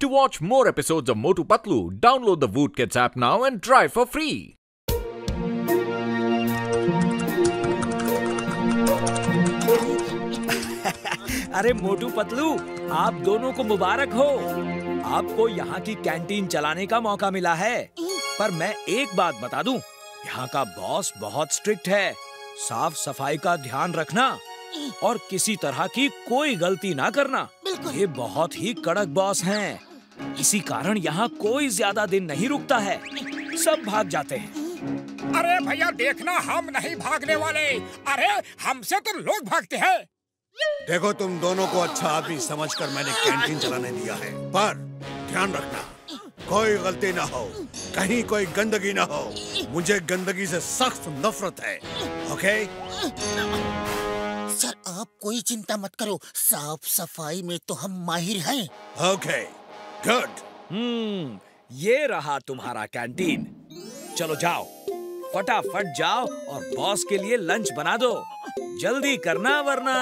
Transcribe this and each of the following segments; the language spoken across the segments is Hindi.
To watch more episodes of Motu Patlu, download the Voot Kids app now and try for free. अरे मोटू पतलू, आप दोनों को मुबारक हो। आपको यहाँ की कैंटीन चलाने का मौका मिला है। पर मैं एक बात बता दूं, यहाँ का बॉस बहुत स्ट्रिक्ट है। साफ सफाई का ध्यान रखना और किसी तरह की कोई गलती ना करना। ये बहुत ही कड़क बॉस हैं। इसी कारण यहाँ कोई ज्यादा दिन नहीं रुकता है, सब भाग जाते हैं। अरे भैया देखना, हम नहीं भागने वाले। अरे हमसे तो लोग भागते हैं। देखो, तुम दोनों को अच्छा आदमी समझकर मैंने कैंटीन चलाने दिया है, पर ध्यान रखना कोई गलती ना हो, कहीं कोई गंदगी ना हो। मुझे गंदगी से सख्त नफरत है। ओके? सर आप कोई चिंता मत करो, साफ सफाई में तो हम माहिर हैं। Okay, good. ये रहा तुम्हारा कैंटीन। चलो जाओ, फटाफट जाओ और बॉस के लिए लंच बना दो। जल्दी करना, वरना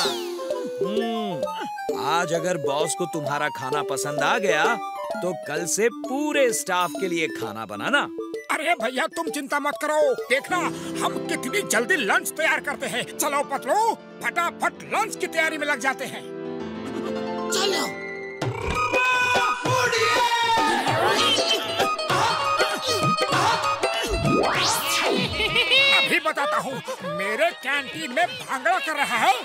आज अगर बॉस को तुम्हारा खाना पसंद आ गया तो कल से पूरे स्टाफ के लिए खाना बनाना। अरे भैया तुम चिंता मत करो, देखना हम कितनी जल्दी लंच तैयार करते हैं। चलो पतलू, फटाफट लंच की तैयारी में लग जाते हैं। चलो। अभी बताता हूँ, मेरे कैंटीन में भांगड़ा कर रहा है।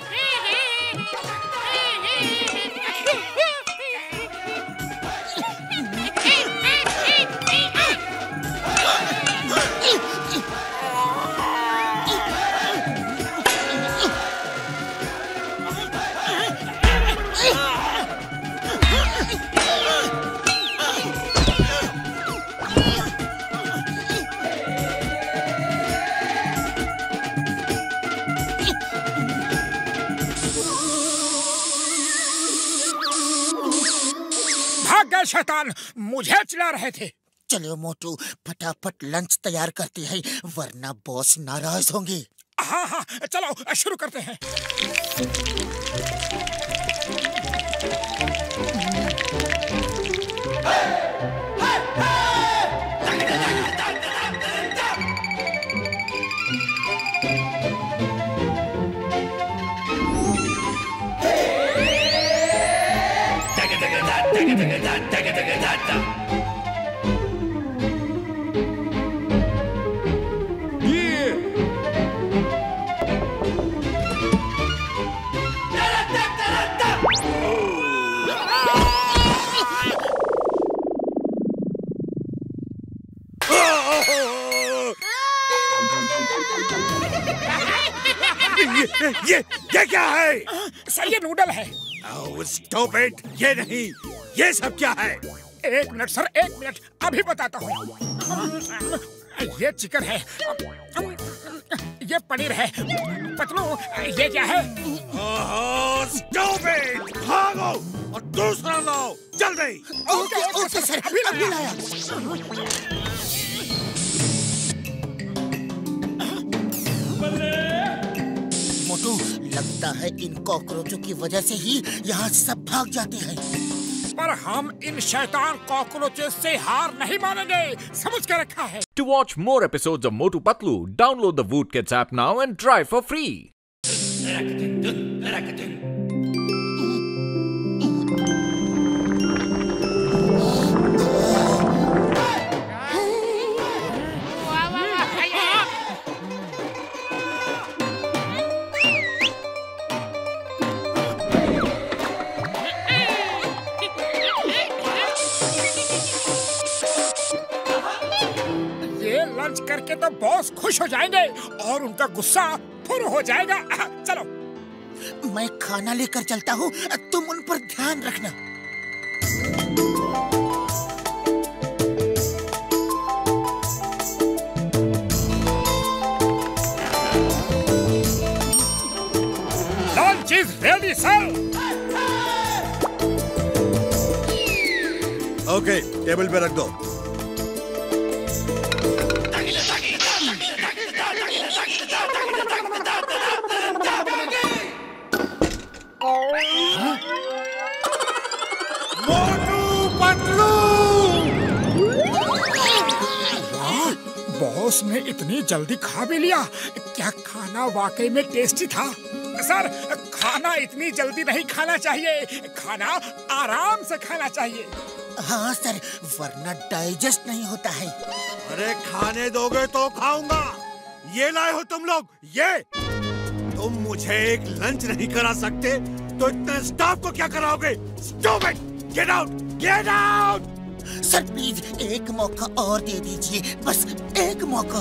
शैतान, मुझे चिल्ला रहे थे। चलो मोटू, फटाफट लंच तैयार करते हैं, वरना बॉस नाराज होंगे। हाँ हाँ, चलो शुरू करते हैं। ये क्या है? सर ये नूडल है। Stop it! ये नहीं, ये सब क्या है? एक मिनट सर, एक मिनट, अभी बताता हूँ। ये चिकन है, ये पनीर है। पतलू, ये क्या है? Stop it! भागो और दूसरा लाओ, जल्दी। ओके सर, अभी लाया। मोटू, लगता है इन कॉकरोचों की वजह से ही यहाँ सब भाग जाते हैं। पर हम इन शैतान कॉकरोचेस से हार नहीं मानेंगे, समझ के रखा है। To watch more episodes of Motu Patlu, download the Voot Kids app now and try for free. Lunch करके तो बॉस खुश हो जाएंगे और उनका गुस्सा फुर हो जाएगा। चलो, मैं खाना लेकर चलता हूँ, तुम उन पर ध्यान रखना। Lunch is ready sir. Okay, table पे रख दो। मोटू उसने इतनी जल्दी खा भी लिया। क्या खाना वाकई में टेस्टी था? सर, खाना इतनी जल्दी नहीं खाना चाहिए, खाना आराम से खाना चाहिए। हाँ सर, वरना डाइजेस्ट नहीं होता है। अरे खाने दोगे तो खाऊंगा। ये लाए हो तुम लोग, ये तुम मुझे एक लंच नहीं करा सकते तो इतने स्टाफ को क्या कराओगे? Stupid! Get out! Get out! Sir please एक मौका और दे दीजिए, बस एक मौका।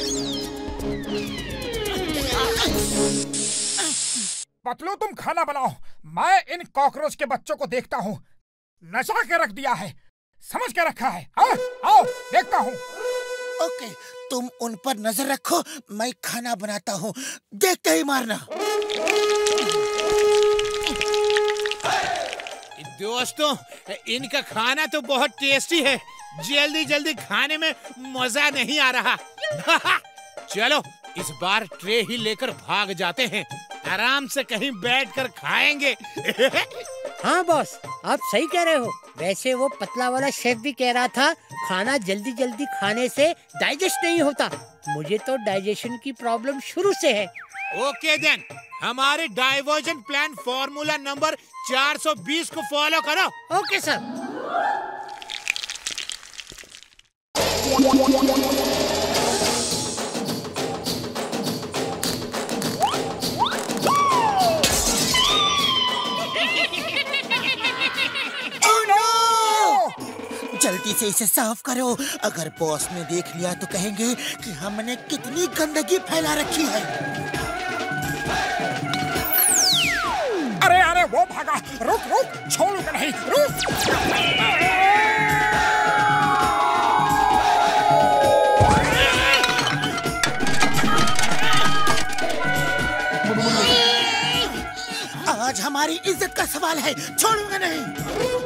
पतलू, तुम खाना बनाओ। मैं इन कॉकरोच के बच्चों को देखता हूँ। नचा के रख दिया है, समझ के रखा है। आओ देखता हूँ। ओके, तुम उन पर नजर रखो, मैं खाना बनाता हूँ, देखते ही मारना। दोस्तों, इनका खाना तो बहुत टेस्टी है, जल्दी जल्दी खाने में मजा नहीं आ रहा। चलो इस बार ट्रे ही लेकर भाग जाते हैं, आराम से कहीं बैठकर खाएंगे। हाँ बॉस, आप सही कह रहे हो। वैसे वो पतला वाला शेफ भी कह रहा था खाना जल्दी जल्दी खाने से डाइजेस्ट नहीं होता। मुझे तो डाइजेशन की प्रॉब्लम शुरू से है। ओके देन, हमारे डाइवर्जन प्लान फॉर्मूला नंबर 420 को फॉलो करो। Okay sir. जल्दी से इसे साफ करो, अगर बॉस ने देख लिया तो कहेंगे कि हमने कितनी गंदगी फैला रखी है। अरे अरे वो भागा, रुक रुक, छोड़ूंगा नहीं, रुक। आज हमारी इज्जत का सवाल है, छोड़ूंगा नहीं।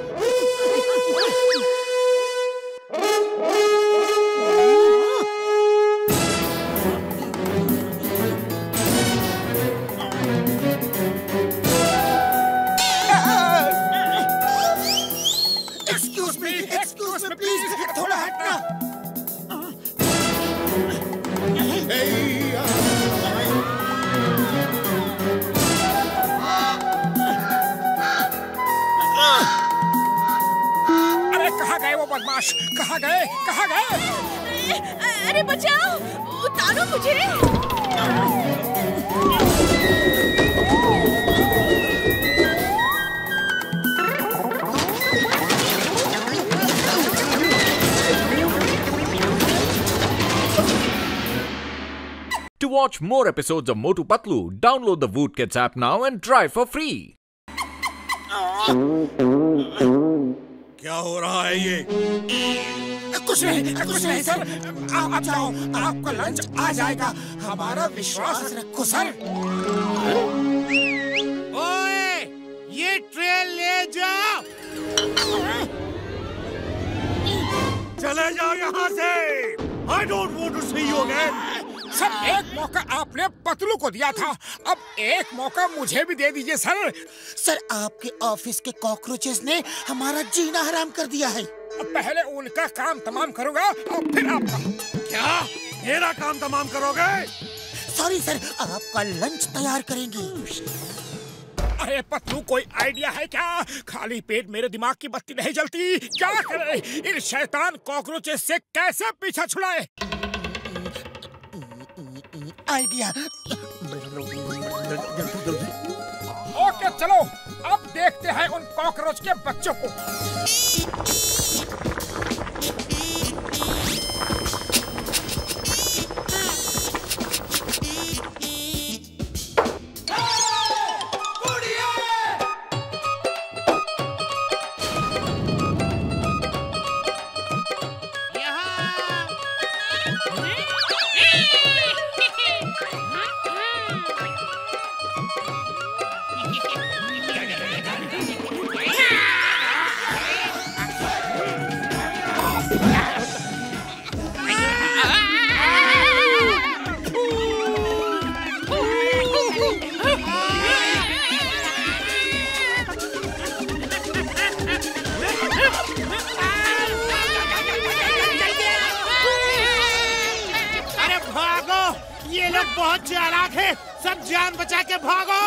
एक्सक्यूज मी प्लीज, थोड़ा हटना। अरे कहाँ गए वो बदमाश? कहाँ गए, कहाँ गए? अरे बचाओ, उतारो मुझे। To watch more episodes of Motu Patlu, download the Voot Kids app now and try for free. क्या हो रहा है ये? कुछ नहीं सर। आप जाओ, आपका लंच आ जाएगा, हमारा विश्वास रखो सर। ओए, ये ट्रे ले जाओ। चले जाओ यहाँ से। I don't want to see you again. Sir, एक मौका आपने पतलू को दिया था, अब एक मौका मुझे भी दे दीजिए सर। सर, आपके ऑफिस के कॉकरोचेस ने हमारा जीना हराम कर दिया है। पहले उनका काम तमाम करूंगा और फिर आपका। क्या मेरा काम तमाम करोगे? सॉरी सर, आपका लंच तैयार करेंगे। अरे पतलू, कोई आइडिया है क्या? खाली पेट मेरे दिमाग की बत्ती नहीं जलती। क्या करे? इन शैतान कॉकरोचेस से कैसे पीछा छुड़ाए? आइडिया। ओके चलो, अब देखते हैं उन कॉकरोच के बच्चों को। लोग बहुत चालाक हैं। सब जान बचा के भागो।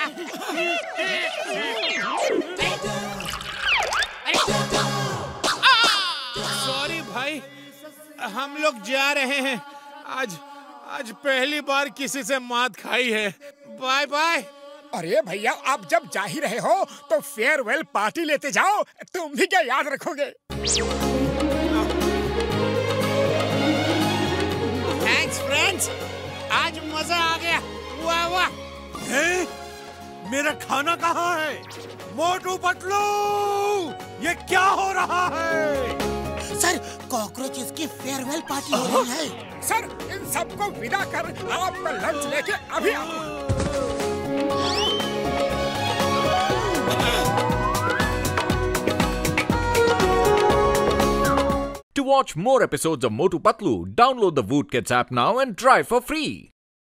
सॉरी भाई, हम लोग जा रहे हैं। आज पहली बार किसी से मात खाई है। Bye bye. अरे भैया, आप जब जा ही रहे हो तो फेयरवेल पार्टी लेते जाओ। तुम भी क्या याद रखोगे? थैंक्स फ्रेंड्स, आज मजा आ गया। वाह वाह। मेरा खाना कहाँ है? मोटू पतलू, ये क्या हो रहा है? सर, कॉकरोचेस की फेयरवेल पार्टी हो रही है। सर, इन सबको विदा कर आपका लंच लेके अभी आओ। To watch more episodes of Motu Patlu, download the Voot Kids app now and try for free.